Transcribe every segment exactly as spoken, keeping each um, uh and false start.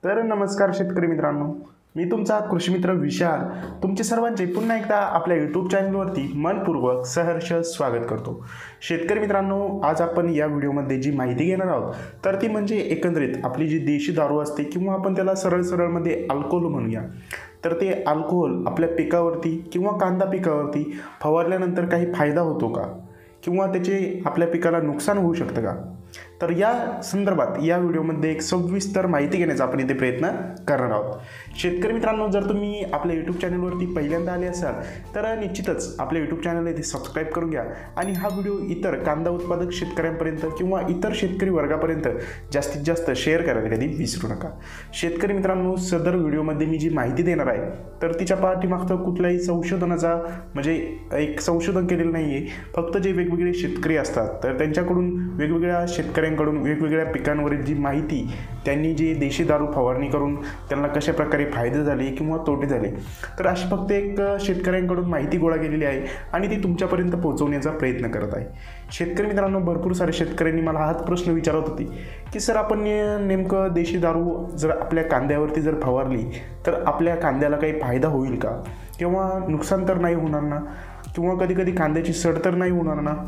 तर नमस्कार शेतकरी मित्रांनो, मी तुमचा कृषी मित्र विशाल तुमचे सर्वांचे पुन्हा एकदा आपल्या यूट्यूब चॅनलवरती मनपूर्वक सहर्ष स्वागत करतो। शेतकरी मित्रांनो, आज आपण या व्हिडिओमध्ये जी माहिती घेणार आहोत तर ती म्हणजे एकंदरीत आपली जी देशी दारू असते किंवा आपण त्याला सरळ सरळमध्ये अल्कोहोल म्हणूया, तर ते अल्कोहोल आपल्या पिकावरती किंवा कांदा पिकावरती फवारल्यानंतर काही फायदा होतो का किंवा त्याचे आपल्या पिकाला नुकसान होऊ शकतं का, तर या संदर्भात या व्हिडिओमध्ये एक सविस्तर माहिती घेण्याचा आपण इथे प्रयत्न करणार आहोत। शेतकरी मित्रांनो, जर तुम्ही आपल्या यूट्यूब चॅनलवरती पहिल्यांदा आले असाल तर निश्चितच आपल्या यूट्यूब चॅनल इथे सबस्क्राईब करून घ्या आणि हा व्हिडिओ इतर कांदा उत्पादक शेतकऱ्यांपर्यंत किंवा इतर शेतकरी वर्गापर्यंत जास्तीत जास्त शेअर करायला कधी विसरू नका। शेतकरी मित्रांनो, सदर व्हिडिओमध्ये मी जी माहिती देणार आहे तर तिच्या पाठीमागचं कुठल्याही संशोधनाचा म्हणजे एक संशोधन केलेलं नाही आहे, फक्त जे वेगवेगळे शेतकरी असतात तर त्यांच्याकडून वेगवेगळ्या शेतकऱ्यांकडून वेगवेगळ्या पिकांवरील जी माहिती त्यांनी जी देशी दारू फवारणी करून त्यांना कशा प्रकारे फायदे झाले किंवा तोटे झाले, तर अशी फक्त एक शेतकऱ्यांकडून माहिती गोळा केलेली आहे आणि ती तुमच्यापर्यंत पोहोचवण्याचा प्रयत्न करत आहे। शेतकरी मित्रांनो, भरपूर सारे शेतकऱ्यांनी मला हाच प्रश्न विचारत होते की सर, आपण नेमकं देशी दारू जर आपल्या कांद्यावरती जर फवारली तर आपल्या कांद्याला काही फायदा होईल का किंवा नुकसान तर नाही होणार ना किंवा कधी कधी कांद्याची सड तर नाही होणार ना,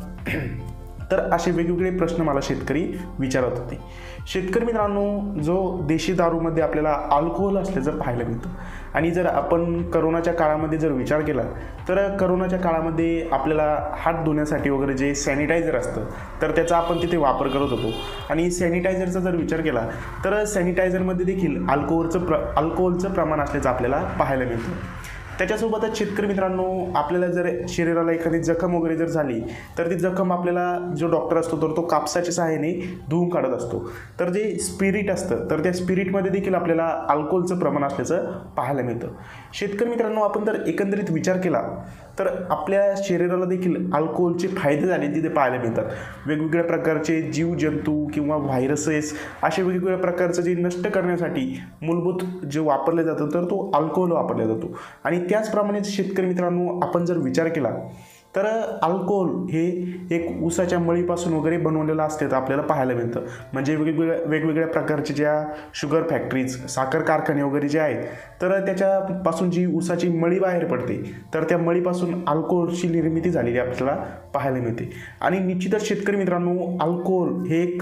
तर असे वेगवेगळे प्रश्न मला शेतकरी विचारत होते। शेतकरी मित्रांनो, जो देशी दारूमध्ये आपल्याला अल्कोहोल असल्याचं पाहायला मिळतं आणि जर आपण करोनाच्या काळामध्ये जर विचार केला तर करोनाच्या काळामध्ये आपल्याला हात धुण्यासाठी वगैरे जे सॅनिटायझर असतं तर त्याचा आपण तिथे वापर करत होतो आणि सॅनिटायझरचा जर विचार केला तर सॅनिटायझरमध्ये देखील अल्कोहोलचं प्र अल्कोहोलचं प्रमाण असल्याचं आपल्याला पाहायला मिळतं। त्याच्यासोबतच शेतकरी मित्रांनो, आपल्याला जर शरीराला एखादी जखम वगैरे जर झाली तर ती जखम आपल्याला जो डॉक्टर असतो तर तो कापसाच्या सहाय्याने धुवून काढत असतो, तर जे स्पिरिट असतं तर त्या स्पिरिटमध्ये देखील आपल्याला अल्कोहोलचं प्रमाण असल्याचं पाहायला मिळतं। शेतकरी मित्रांनो, आपण जर एकंदरीत विचार केला तर आपल्या शरीराला देखील अल्कोहोलचे फायदे झाले तिथे पाहायला मिळतात। वेगवेगळ्या प्रकारचे जीवजंतू किंवा व्हायरसेस असे वेगवेगळ्या प्रकारचं जे नष्ट करण्यासाठी मूलभूत जे वापरले जातं तर तो अल्कोहोल वापरला जातो आणि त्याचप्रमाणे शेतकरी मित्रांनो, आपण जर विचार केला तर अल्कोहोल हे एक ऊसाच्या मळीपासून वगैरे बनवलेलं असते तर आपल्याला पाहायला मिळतं। म्हणजे वेगवेगळ्या वेगवेगळ्या प्रकारचे ज्या शुगर फॅक्टरीज साखर कारखाने वगैरे जे आहेत तर त्याच्यापासून जी ऊसाची मळी बाहेर पडते तर त्या मळीपासून अल्कोहोलची निर्मिती झालेली आपल्याला पाहायला मिळते। आणि निश्चितच शेतकरी मित्रांनो, अल्कोहोल हे एक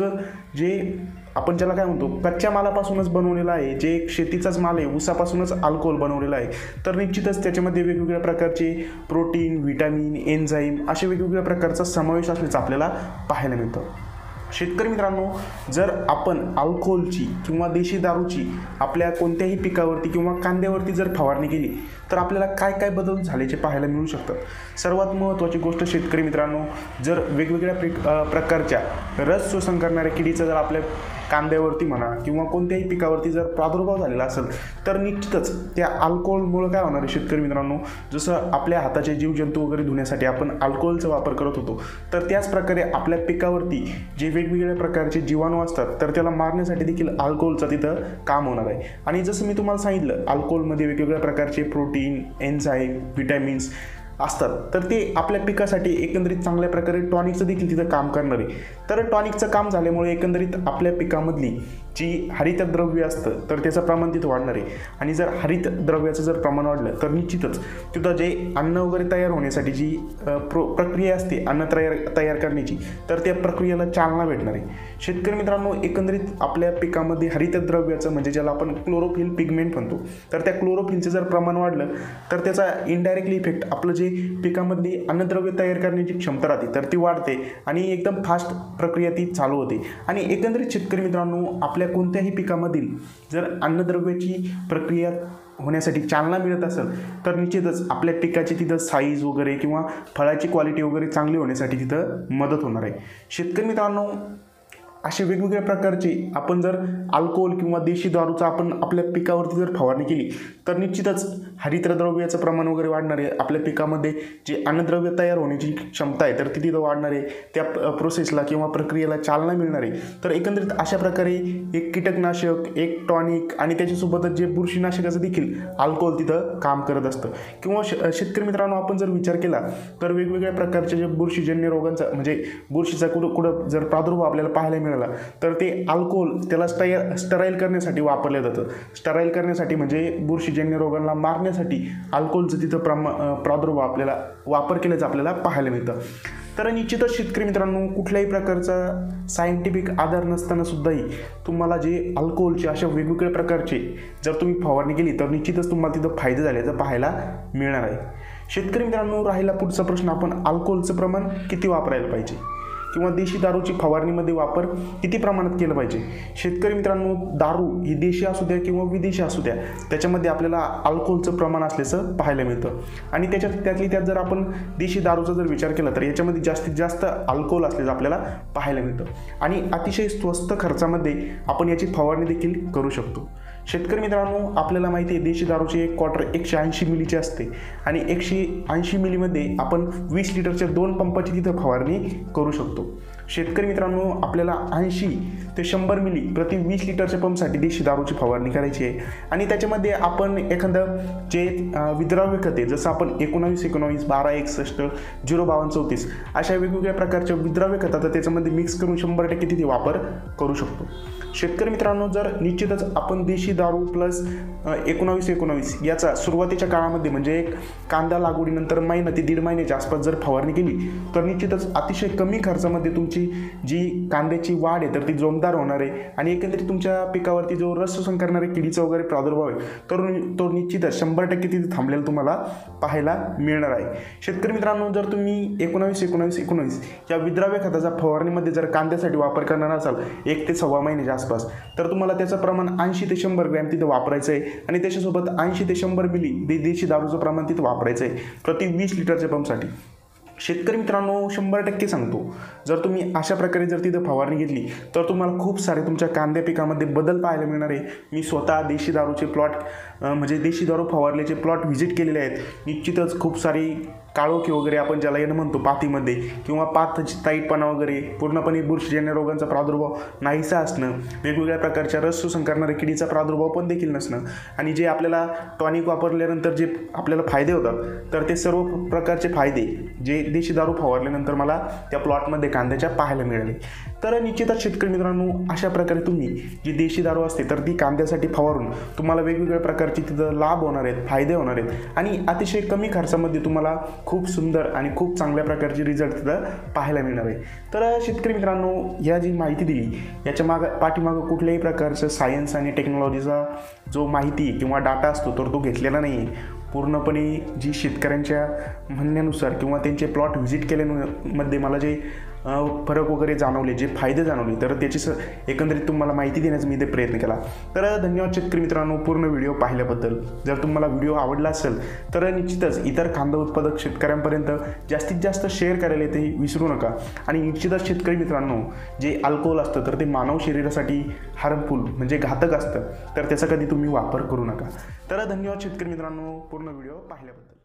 जे आपण ज्याला काय म्हणतो कच्च्या मालापासूनच बनवलेला आहे, जे एक शेतीचाच माल आहे, ऊसापासूनच अल्कोहोल बनवलेला आहे, तर निश्चितच त्याच्यामध्ये वेगवेगळ्या प्रकारचे प्रोटीन, व्हिटॅमिन, एन्झाईम असे वेगवेगळ्या प्रकारचा समावेश असल्याचं आपल्याला पाहायला मिळतं। शेतकरी मित्रांनो, जर आपण अल्कोहोलची किंवा देशी दारूची आपल्या कोणत्याही पिकावरती किंवा कांद्यावरती जर फवारणी केली तर आपल्याला काय काय बदल झाल्याचे पाहायला मिळू शकतात। सर्वात महत्त्वाची गोष्ट शेतकरी मित्रांनो, जर वेगवेगळ्या पिक प्रकारच्या रस शोषण करणाऱ्या किडीचा जर आपल्या कांद्यावरती म्हणा किंवा कोणत्याही पिकावरती जर प्रादुर्भाव झालेला असेल तर निश्चितच त्या अल्कोहोलमुळे काय होणार आहे शेतकरी मित्रांनो, जसं आपल्या हाताचे जीवजंतू वगैरे धुण्यासाठी आपण अल्कोहोलचा वापर करत होतो तर त्याच प्रकारे आपल्या पिकावरती जे वेगवेगळ्या प्रकारचे जीवाणू असतात तर त्याला मारण्यासाठी देखील अल्कोहोलचं तिथं काम होणार आहे। आणि जसं मी तुम्हाला सांगितलं, अल्कोहोलमध्ये वेगवेगळ्या प्रकारचे प्रोटीन, एन्झाईम, व्हिटॅमिन्स असतात तर ते आपल्या पिकासाठी एकंदरीत चांगल्या प्रकारे टॉनिकचं देखील तिथं काम करणार आहे। तर टॉनिकचं काम झाल्यामुळे एकंदरीत आपल्या पिकामधली जी हरितद्रव्य असतं तर त्याचं प्रमाण तिथं वाढणार आहे आणि जर हरित द्रव्याचं जर प्रमाण वाढलं तर निश्चितच तिथं जे अन्न वगैरे तयार होण्यासाठी जी प्रो प्रक्रिया असते अन्न तयार तयार करण्याची तर त्या प्रक्रियेला चालना भेटणार आहे। शेतकरी मित्रांनो, एकंदरीत आपल्या पिकामध्ये हरितद्रव्याचं म्हणजे ज्याला आपण क्लोरोफिल पिगमेंट म्हणतो तर त्या क्लोरोफिलचं जर प्रमाण वाढलं तर त्याचा इनडायरेक्टली इफेक्ट आपलं जे अन्नद्रव्य अन्नद्रव्य तयार करण्याची क्षमता राहते तर ती वाढते आणि एकदम फास्ट प्रक्रिया ती चालू होते। आणि एकंदरीत शेतकरी मित्रांनो, आपल्या कोणत्याही पिकामधील जर अन्नद्रव्याची प्रक्रिया होण्यासाठी चालना मिळत असेल तर निश्चितच आपल्या पिकाची तिथं साईज वगैरे किंवा फळाची क्वालिटी वगैरे चांगली होण्यासाठी तिथं मदत होणार आहे। शेतकरी मित्रांनो, असे वेगवेगळ्या प्रकारचे आपण जर अल्कोहोल किंवा देशी दारूचा आपण आपल्या पिकावरती जर फवारणी केली तर निश्चितच हरितद्रव्याचं प्रमाण वगैरे वाढणार आहे, आपल्या पिकामध्ये जे अन्नद्रव्य तयार होण्याची क्षमता आहे तर ती तिथं वाढणार आहे, त्या प्रोसेसला किंवा प्रक्रियेला चालना मिळणार आहे. तर एकंदरीत अशा प्रकारे एक कीटकनाशक, एक टॉनिक आणि त्याच्यासोबतच जे बुरशीनाशकाचं देखील अल्कोहोल तिथं काम करत असतं. किंवा श शेतकरी मित्रांनो, आपण जर विचार केला तर वेगवेगळ्या प्रकारच्या जे बुरशीजन्य रोगांचा म्हणजे बुरशीचा कुठं कुठं जर प्रादुर्भाव आपल्याला पाहायला मिळाला तर ते अल्कोहोल त्याला स्टाय स्टराईल करण्यासाठी वापरलं जातं. स्टराईल करण्यासाठी म्हणजे बुरशीजन्य रोगांना मारण्यासाठी अल्कोहोलचं तिथं प्रमा प्रादुर्भाव आपल्याला वापर केल्याचं आपल्याला पाहायला मिळतं. तर निश्चितच शेतकरी मित्रांनो, कुठल्याही प्रकारचा सायंटिफिक आधार नसताना सुद्धाही तुम्हाला जे अल्कोहोलचे अशा वेगवेगळ्या प्रकारचे जर तुम्ही फवारणी केली तर निश्चितच तुम्हाला तिथं फायदे झाल्याचं पाहायला मिळणार आहे. शेतकरी मित्रांनो, राहिला पुढचा प्रश्न, आपण अल्कोहोलचं प्रमाण किती वापरायला पाहिजे किंवा देशी दारूची फवारणीमध्ये वापर किती प्रमाणात केलं पाहिजे. शेतकरी मित्रांनो, दारू ही देशी असू द्या किंवा विदेशी असू द्या, त्याच्यामध्ये आपल्याला अल्कोहोलचं प्रमाण असल्याचं पाहायला मिळतं. आणि त्याच्यात त्यातली त्यात जर आपण देशी दारूचा जर विचार केला तर याच्यामध्ये जास्तीत जास्त अल्कोहोल असल्याचं आपल्याला पाहायला मिळतं आणि अतिशय स्वस्त खर्चामध्ये आपण याची फवारणी देखील करू शकतो. शेतकरी मित्रांनो, आपल्याला माहिती आहे देशी दारूचे एक क्वार्टर एकशे ऐंशी मिलीचे असते आणि एकशे ऐंशी मिलीमध्ये आपण वीस लिटरच्या दोन पंपाची तिथं फवारणी करू शकतो. शेतकरी मित्रांनो, आपल्याला ऐंशी ते शंभर मिली प्रति वीस लिटरच्या पंपसाठी देशी दारूची फवारणी करायची आहे आणि त्याच्यामध्ये आपण एखादं जे विद्राव्य खते जसं आपण एकोणावीस एकोणावीस बारा एकसष्ट झिरो बावन्न चौतीस अशा वेगवेगळ्या प्रकारच्या विद्राव्य खताचा त्याच्यामध्ये मिक्स करून शंभर टक्के तिथे वापर करू शकतो. शेतकरी मित्रांनो, जर निश्चितच आपण देशी दारू प्लस एकोणावीस एकोणावीस याचा सुरुवातीच्या काळामध्ये म्हणजे एक कांदा लागवडीनंतर महिना ते दीड महिन्याच्या आसपास जर फवारणी केली तर निश्चितच अतिशय कमी खर्चामध्ये तुमची जी कांद्याची वाढ आहे तर ती जोमदार होणार आहे आणि एकंदरीत तुमच्या पिकावरती जो रस शोषण करणारे किडीचा वगैरे प्रादुर्भाव आहे तर तो निश्चितच शंभर टक्के तिथे थांबलेला तुम्हाला पाहायला मिळणार आहे. शेतकरी मित्रांनो, जर तुम्ही एकोणावीस एकोणावीस एकोणावीस या विद्राव्य खताचा फवारणीमध्ये जर कांद्यासाठी वापर करणार असाल एक ते सव्वा महिन्याच्या आसपास तर तुम्हाला त्याचं प्रमाण ऐंशी ते शंभर ग्रॅम तिथं वापरायचं आहे आणि त्याच्यासोबत ऐंशी ते शंभर मिली दे देशी दारूचं प्रमाण तिथं वापरायचं आहे प्रति वीस लिटरच्या पंपसाठी. शेतकरी मित्रांनो, शंभर टक्के सांगतो, जर तुम्ही अशा प्रकारे जर तिथं फवारणी घेतली तर तुम्हाला खूप सारे तुमच्या कांद्या पिकामध्ये बदल पाहायला मिळणार आहे. मी स्वतः देशी दारूचे प्लॉट म्हणजे देशी दारू फवारल्याचे प्लॉट व्हिजिट केलेले आहेत. निश्चितच खूप सारी काळोखी वगैरे आपण ज्याला येणं म्हणतो पातीमध्ये किंवा पातची ताईटपणा वगैरे, पूर्णपणे बुरशीजन्य रोगांचा प्रादुर्भाव नाहीसा असणं, वेगवेगळ्या प्रकारच्या रस शोषण करणाऱ्या किडीचा प्रादुर्भाव पण देखील नसणं आणि जे आपल्याला टॉनिक वापरल्यानंतर जे आपल्याला फायदे होतात तर ते सर्व प्रकारचे फायदे जे देशी दारू फवारल्यानंतर मला त्या प्लॉटमध्ये कांद्याच्या पाहायला मिळाले. तर निश्चितच शेतकरी मित्रांनो, अशा प्रकारे तुम्ही जी देशी दारू असते तर ती कांद्यासाठी फवारून तुम्हाला वेगवेगळ्या प्रकारचे तिथं लाभ होणार आहेत, फायदे होणार आहेत आणि अतिशय कमी खर्चामध्ये तुम्हाला खूप सुंदर आणि खूप चांगल्या प्रकारचे रिझल्ट तिथं पाहायला मिळणार आहे. तर शेतकरी मित्रांनो, या जी माहिती दिली याच्या मागं पाठीमागं कुठल्याही प्रकारचं सायन्स आणि टेक्नॉलॉजीचा जो माहिती किंवा डाटा असतो तर तो घेतलेला नाही आहे. पूर्णपणे जी शेतकऱ्यांच्या म्हणण्यानुसार किंवा त्यांचे प्लॉट व्हिजिट केल्यामध्ये मला जे फरक वगैरे जाणवले, जे फायदे जाणवले तर त्याची स एकंदरीत तुम्हाला माहिती देण्याचा मी इथे प्रयत्न केला. तर धन्यवाद शेतकरी मित्रांनो पूर्ण व्हिडिओ पाहिल्याबद्दल. जर तुम्हाला व्हिडिओ आवडला असेल तर निश्चितच इतर कांदा उत्पादक शेतकऱ्यांपर्यंत जास्तीत जास्त शेअर करायला ते विसरू नका. आणि निश्चितच शेतकरी मित्रांनो, जे अल्कोहोल असतं तर ते मानव शरीरासाठी हार्मफुल म्हणजे घातक असतं तर त्याचा कधी तुम्ही वापर करू नका. तर धन्यवाद शेतकरी मित्रांनो पूर्ण व्हिडिओ पाहिल्याबद्दल.